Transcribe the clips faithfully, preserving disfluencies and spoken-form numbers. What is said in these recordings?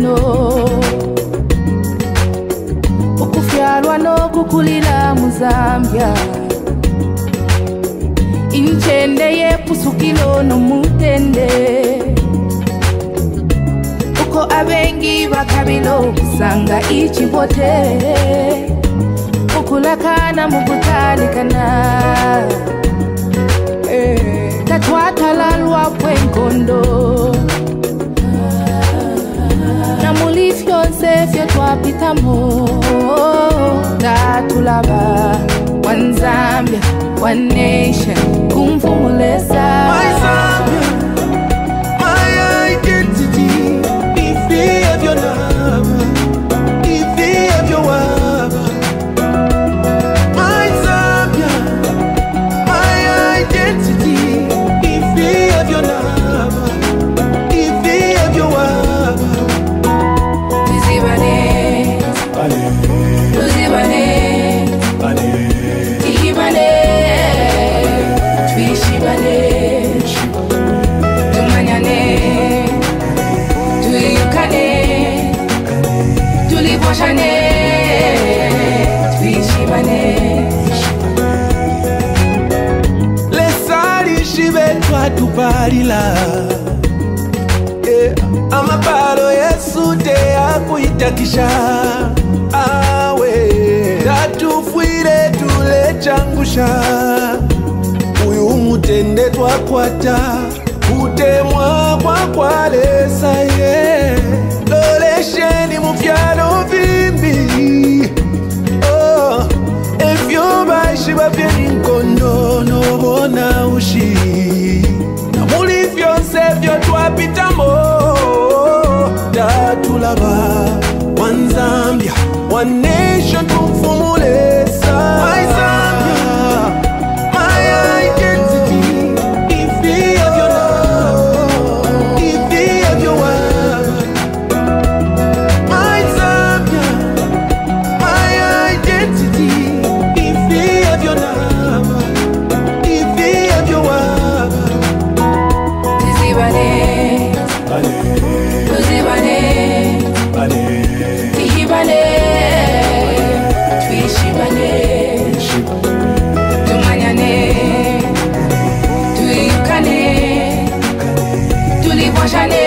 enkono ukufyalwa nokukulila mu Zambia inchende yepusukilo no mutende uko abengi bakabilo kusanga ichibote ukulakana mukutalikana eh katwatalalwa kwenkondo na mulifyonse fye twapitamo tatulaba one Zambia one nation kumfumulesa My Zambia, my identity. If we have your love, if we have your love. My Zambia, my identity. If we have your love, if we have your love. Tizibane, Tuzibane, Tihibane, Twishibane, Tumanyane, Tuyukane, Tuliboshane, Twishibane. Lesali shibe twatubalila amapalo Yesu te akuitakisha awe tatufwire tule changusha uyu mutende twakwata kutemwa kwa kwalesa ye lolesheni mufyano vimbi oh evyo bashiba vyeni nkondo nobona ushi na muli vyonse vyo twapitamo tatulaba one Zambia one nation kumfumulesa My Zambia my identity if we have your love if we have your word My Zambia my identity if we have your love if we have your word Tizibane, Tuzibane, Tihibane, Twishibane, Tumanyane, Tuyukane, Tuliboshane,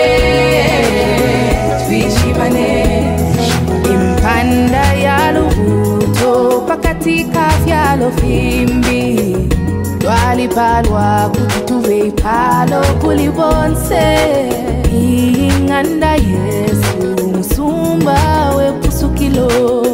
Twishibane. Impanda ya lubuto pakatika fyalo fimbi twalipalwa kuti tuve ipalo kulibonse inganda Yesu musumba wepusukilo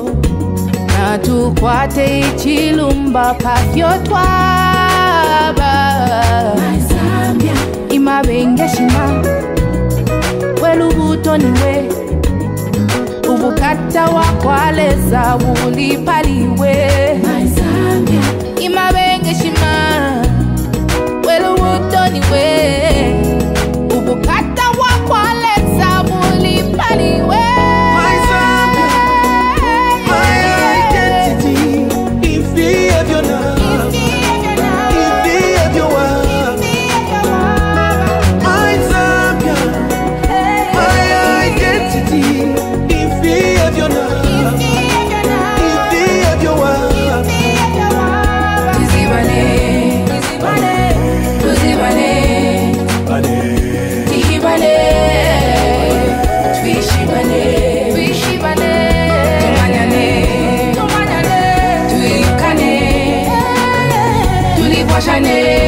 natukwate ichilumba pafyo twaba My Zambia imabengeshima welubuto niwe ubukata wakwaleza bulipaliwe My Zambia imabengeshima welubuto niwe ubukata wakwaleza bulipaliwe My Zambia my identity if we have your love if we have your word My Zambia my identity if we have your love if we have your word Tizibane, Tuzibane, Tihibane, Twishibane, Twishibane, Tumanyane, Tuyukane, Tuliboshane.